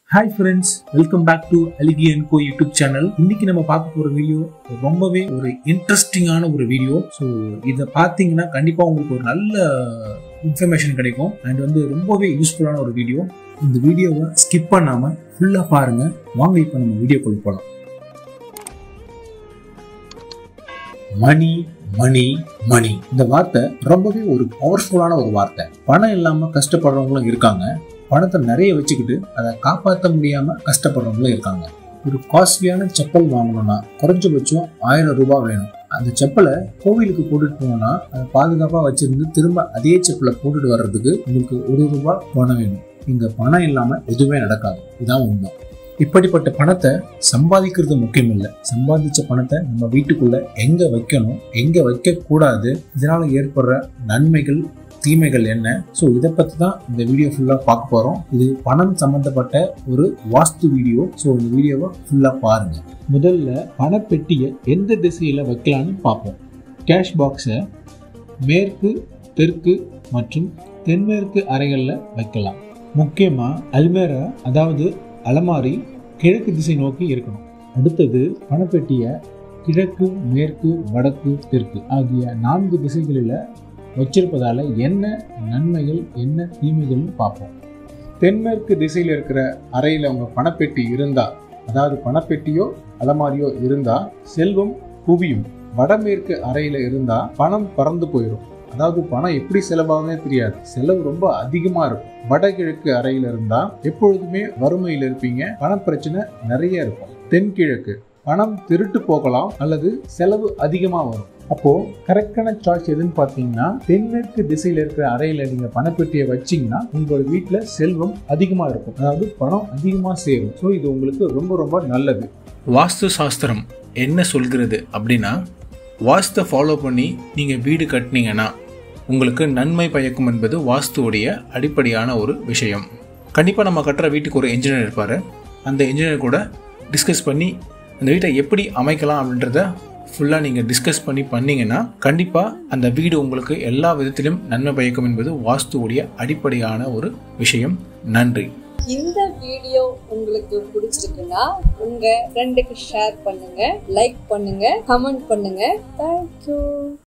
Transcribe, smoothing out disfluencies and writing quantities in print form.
Hi friends, welcome back to Aligi & Co YouTube channel. இன்னைக்கு நம்ம பார்க்க போற வீடியோ ரொம்பவே ஒரு இன்ட்ரெஸ்டிங்கான ஒரு வீடியோ. ஸோ இதை பார்த்தீங்கன்னா கண்டிப்பா உங்களுக்கு ஒரு நல்ல இன்ஃபர்மேஷன் கிடைக்கும் அண்ட் ரொம்பவே யூஸ்ஃபுல்லான ஒரு வீடியோ. இந்த வீடியோவை ஸ்கிப் பண்ணாம ஃபுல்லா பாருங்க. வாங்க இப்போ நம்ம வீடியோக்குள்ள போகலாம். மணி மணி மணி இந்த வார்த்தை ரொம்பவே ஒரு பவர்ஃபுல்லான ஒரு வார்த்தை. பணம் இல்லாம கஷ்டப்படுறவங்களும் இருக்காங்க, பணத்தை நிறைய வச்சுக்கிட்டு அதை காப்பாற்ற முடியாம கஷ்டப்படுறவங்களும் இருக்காங்க. ஒரு காஸ்ட்லியான செப்பல் வாங்கணும்னா குறைஞ்சபட்சம் 1000 ரூபாய் வேணும். அந்த செப்பலை கோவிலுக்கு போட்டுட்டு போனோம்னா அதை பாதுகாப்பா வச்சிருந்து திரும்ப அதே செப்பலை போட்டுட்டு வர்றதுக்கு உங்களுக்கு 1 ரூபாய் பணம் வேணும். இங்க பணம் இல்லாம எதுவுமே நடக்காது. இதுதான் உண்மை. இப்படிப்பட்ட பணத்தை சம்பாதிக்கிறது முக்கியம் இல்லை, சம்பாதிச்ச பணத்தை நம்ம வீட்டுக்குள்ள எங்க வைக்கணும், எங்க வைக்க கூடாது, இதனால ஏற்படுற நன்மைகள் தீமைகள் என்ன, ஸோ இதை பற்றி தான் இந்த வீடியோ ஃபுல்லாக பார்க்க போகிறோம். இது பணம் சம்மந்தப்பட்ட ஒரு வாஸ்து வீடியோ. ஸோ இந்த வீடியோவை ஃபுல்லாக பாருங்கள். முதல்ல பணப்பெட்டியை எந்த திசையில் வைக்கலான்னு பார்ப்போம். கேஷ் பாக்ஸை மேற்கு, தெற்கு மற்றும் தென்மேற்கு அறைகளில் வைக்கலாம். முக்கியமாக அல்மேரா அதாவது அலமாரி கிழக்கு திசை நோக்கி இருக்கணும். அடுத்தது பணப்பெட்டியை கிழக்கு, மேற்கு, வடக்கு, தெற்கு ஆகிய 4 திசைகளில் வச்சிருப்பதால என்ன நன்மைகள் என்ன தீமைகள் பார்ப்போம். தென்மேற்கு திசையில் இருக்கிற அறையில் உங்க பணப்பெட்டி இருந்தா, அதாவது பணப்பெட்டியோ அலமாரியோ இருந்தா செல்வம் குவியும். வடமேற்கு அறையில இருந்தா பணம் பறந்து போயிடும், அதாவது பணம் எப்படி செலவாகுன்னே தெரியாது, செலவு ரொம்ப அதிகமா இருக்கும். வடகிழக்கு அறையில இருந்தா எப்பொழுதுமே வறுமையில் இருப்பீங்க, பண பிரச்சனை நிறைய இருக்கும். தென்கிழக்கு பணம் திருட்டு போகலாம் அல்லது செலவு அதிகமா வரும். அப்போ கரெக்டான சாய்ஸ் எதுன்னு பார்த்தீங்கன்னா தென்மேற்கு திசையில் இருக்கிற அறையில நீங்க பணப்பெட்டியை வச்சீங்கன்னா உங்களோட வீட்டுல செல்வம் அதிகமா இருக்கும், அதாவது பணம் அதிகமா சேரும். ஸோ இது உங்களுக்கு ரொம்ப ரொம்ப நல்லது. வாஸ்து சாஸ்திரம் என்ன சொல்கிறது அப்படின்னா, வாஸ்தை ஃபாலோ பண்ணி நீங்க வீடு கட்டினீங்கன்னா உங்களுக்கு நன்மை பயக்கும் என்பது வாஸ்துவோடைய அடிப்படையான ஒரு விஷயம். கண்டிப்பா நம்ம கட்டுற வீட்டுக்கு ஒரு இன்ஜினியர் இருப்பாரு. அந்த இன்ஜினியர் கூட டிஸ்கஸ் பண்ணி அந்த வீட்டை எப்படி அமைக்கலாம் அப்படின்றத ஃபுல்லாக நீங்கள் டிஸ்கஸ் பண்ணீங்கன்னா கண்டிப்பாக அந்த வீடு உங்களுக்கு எல்லா விதத்திலும் நன்மை பயக்கும் என்பது வாஸ்துவோடைய அடிப்படையான ஒரு விஷயம். நன்றி. இந்த வீடியோ உங்களுக்கு பிடிச்சிருக்குன்னா உங்க ஃப்ரெண்டுக்கு ஷேர் பண்ணுங்க, லைக் பண்ணுங்க, கமெண்ட் பண்ணுங்க. தேங்க்யூ.